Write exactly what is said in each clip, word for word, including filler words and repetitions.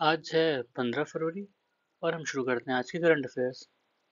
आज है पंद्रह फरवरी और हम शुरू करते हैं आज के करंट अफेयर्स।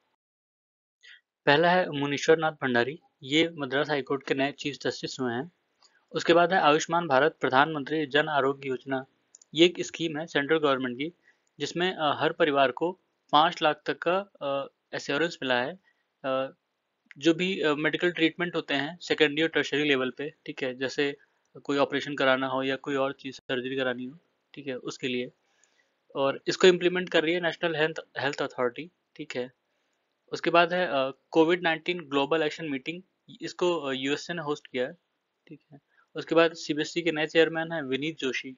पहला है मुनीश्वर नाथ भंडारी। ये मद्रास हाईकोर्ट के नए चीफ जस्टिस हुए हैं। उसके बाद है आयुष्मान भारत प्रधानमंत्री जन आरोग्य योजना। ये एक स्कीम है सेंट्रल गवर्नमेंट की, जिसमें अ, हर परिवार को पाँच लाख तक का एश्योरेंस मिला है। अ, जो भी मेडिकल ट्रीटमेंट होते हैं सेकेंडरी और टर्शरी लेवल पे, ठीक है, जैसे कोई ऑपरेशन कराना हो या कोई और चीज़ सर्जरी करानी हो, ठीक है, उसके लिए। और इसको इम्प्लीमेंट कर रही है नेशनल हेल्थ हेल्थ अथॉरिटी, ठीक है। उसके बाद है covid nineteen global action meeting. इसको यूएसए ने होस्ट किया है, ठीक है। उसके बाद सीबीएसई के नए चेयरमैन हैं विनीत जोशी।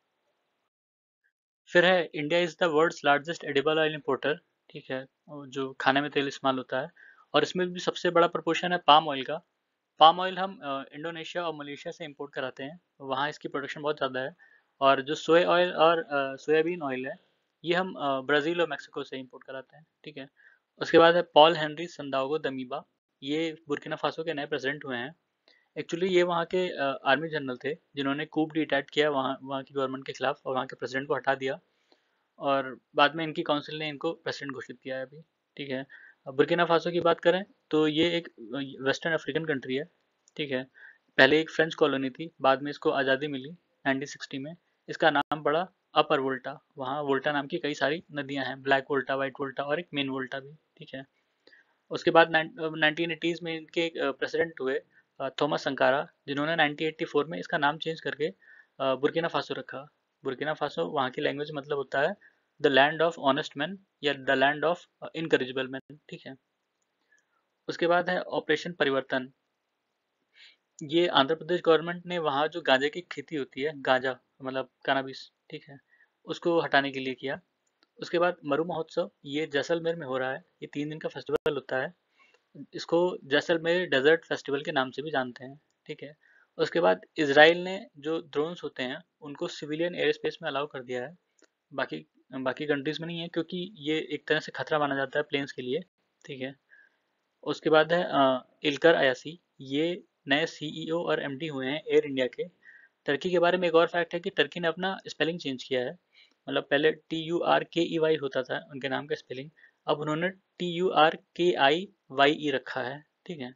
फिर है India is the world's largest edible oil importer, ठीक है, और जो खाने में तेल इस्तेमाल होता है। और इसमें भी सबसे बड़ा प्रपोर्शन है पाम ऑयल का। पाम ऑयल हम अ, इंडोनेशिया और मलेशिया से इंपोर्ट कराते हैं, वहाँ इसकी प्रोडक्शन बहुत ज़्यादा है। और जो सोया ऑयल और सोयाबीन ऑयल है, ये हम अ, ब्राज़ील और मेक्सिको से इंपोर्ट कराते हैं, ठीक है। उसके बाद है पॉल हेनरी संदाओगो दमीबा। ये बुर्किना फासो के नए प्रेसिडेंट हुए हैं। एक्चुअली ये वहाँ के आर्मी जनरल थे, जिन्होंने कूप डिटेक्ट किया वहाँ वहाँ की गवर्नमेंट के खिलाफ और वहाँ के प्रेसिडेंट को हटा दिया। और बाद में इनकी काउंसिल ने इनको प्रेसिडेंट घोषित किया है अभी, ठीक है। अब बुर्किना फासो की बात करें तो ये एक वेस्टर्न अफ्रीकन कंट्री है, ठीक है। पहले एक फ्रेंच कॉलोनी थी, बाद में इसको आज़ादी मिली नाइनटीन सिक्सटी में। इसका नाम पड़ा अपर वोल्टा। वहाँ वोल्टा नाम की कई सारी नदियाँ हैं, ब्लैक वोल्टा, वाइट वोल्टा और एक मेन वोल्टा भी, ठीक है। उसके बाद नाइनटीन एटीज़ में इनके प्रेसिडेंट हुए अ, थॉमस संकारा, जिन्होंने नाइनटीन एटी फोर में इसका नाम चेंज करके अ, बुर्किना फासो रखा। बुर्किना फासो वहाँ की लैंग्वेज मतलब होता है the land of honest man या the land of incorrigible man, ठीक है। उसके बाद है ऑपरेशन परिवर्तन। ये आंध्र प्रदेश गवर्नमेंट ने वहाँ जो गांजे की खेती होती है, गांजा मतलब कैनबिस, ठीक है, उसको हटाने के लिए किया। उसके बाद मरु महोत्सव, ये जैसलमेर में हो रहा है। ये तीन दिन का फेस्टिवल होता है। इसको जैसलमेर डेजर्ट फेस्टिवल के नाम से भी जानते हैं, ठीक है। उसके बाद इसराइल ने जो ड्रोन्स होते हैं उनको सिविलियन एयर स्पेस में अलाउ कर दिया है। बाकी बाकी कंट्रीज में नहीं है, क्योंकि ये एक तरह से खतरा माना जाता है प्लेन्स के लिए, ठीक है। उसके बाद है अ, इल्कर अयासी। ये नए सीईओ और एमडी हुए हैं एयर इंडिया के। टर्की के बारे में एक और फैक्ट है कि टर्की ने अपना स्पेलिंग चेंज किया है। मतलब पहले टी यू आर के ई वाई होता था उनके नाम का स्पेलिंग, अब उन्होंने टी यू आर के आई वाई ई रखा है, ठीक है।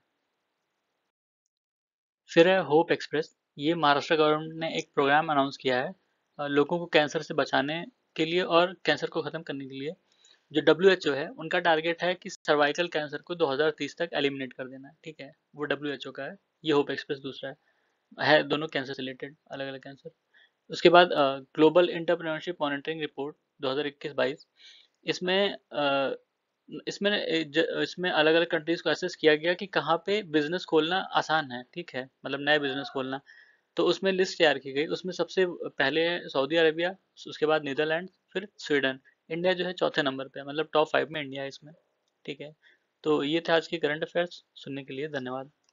फिर है होप एक्सप्रेस। ये महाराष्ट्र गवर्नमेंट ने एक प्रोग्राम अनाउंस किया है अ, लोगों को कैंसर से बचाने के लिए और कैंसर को ख़त्म करने के लिए। जो डब्ल्यू एच ओ है, उनका टारगेट है कि सर्वाइकल कैंसर को दो हज़ार तीस तक एलिमिनेट कर देना है, ठीक है। वो डब्ल्यू एच ओ का है। ये होप एक्सप्रेस दूसरा है है दोनों कैंसर से रिलेटेड, अलग अलग कैंसर। उसके बाद ग्लोबल एंटरप्रेन्योरशिप मॉनिटरिंग रिपोर्ट दो हज़ार इक्कीस बाईस। इसमें अ, इसमें ए, ज, इसमें अलग अलग कंट्रीज को असेस किया गया कि कहाँ पे बिजनेस खोलना आसान है, ठीक है, मतलब नया बिजनेस खोलना। तो उसमें लिस्ट तैयार की गई, उसमें सबसे पहले है सऊदी अरेबिया, उसके बाद नीदरलैंड, फिर स्वीडन। इंडिया जो है चौथे नंबर पे है, मतलब टॉप फाइव में इंडिया है इसमें, ठीक है। तो ये थे आज की करंट अफेयर्स। सुनने के लिए धन्यवाद।